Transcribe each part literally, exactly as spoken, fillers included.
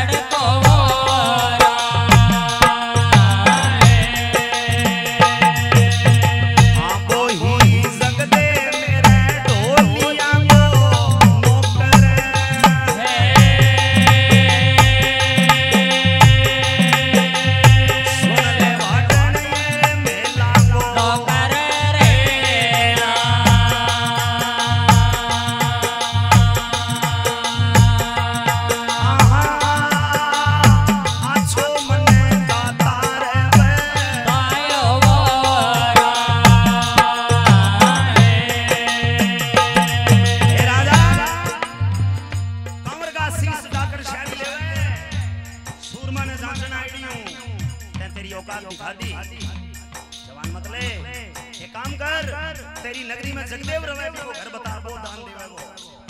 जवान मत ले, ये काम कर, तेरी नगरी में जगदेव रवे वो घर बता वो दान देवे वो।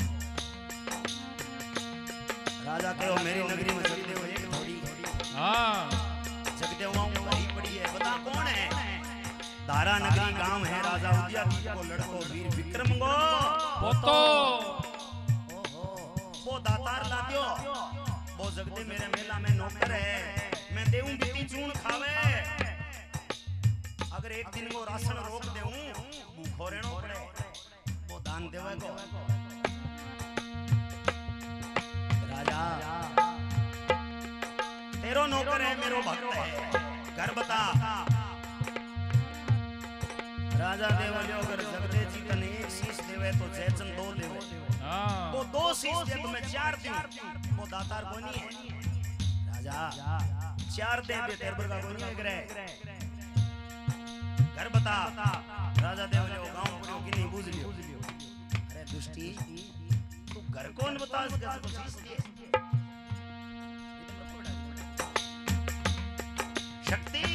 राजा कहो मेरी नगरी में जगदेव एक थोड़ी, हाँ जगदेव वही पड़ी है, बता कौन है? धारा नगरी गांव है, राजा उदिया को लड़को वीर विक्रम गो वो तो वो दातार लादियो, वो जगदेव मेरे मेला में नौकर है, मैं देऊं बीती चून खावे, अगर एक दिन वो राशन रोक देऊं भूखो रहना पड़े, वो दान देवे को। राजा तेरो नौकर है मेरो भक्त है, घर बता। राजा देवलियो अगर जगदे जी तने एक शीश देवे तो जयचंद दो देवे, वो दो शीश दे तो मैं चार दूं, वो दातार कोनी है। राजा चार दे दे तेरे बरगा कोनी है करे, घर बता। राजा देवलियो गांव पड़ियो कि नहीं बुझ लियो, अरे दुष्टी तू घर कौन बता इसका तो शीश दे। शक्ति